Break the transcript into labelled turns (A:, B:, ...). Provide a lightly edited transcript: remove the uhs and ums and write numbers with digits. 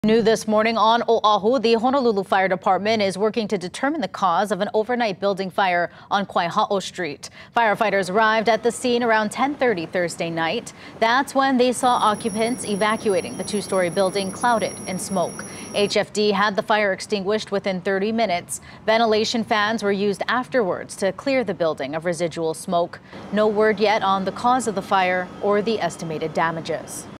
A: New this morning on Oahu, the Honolulu Fire Department is working to determine the cause of an overnight building fire on Kawaiahao Street. Firefighters arrived at the scene around 10:30 Thursday night. That's when they saw occupants evacuating the two-story building clouded in smoke. HFD had the fire extinguished within 30 minutes. Ventilation fans were used afterwards to clear the building of residual smoke. No word yet on the cause of the fire or the estimated damages.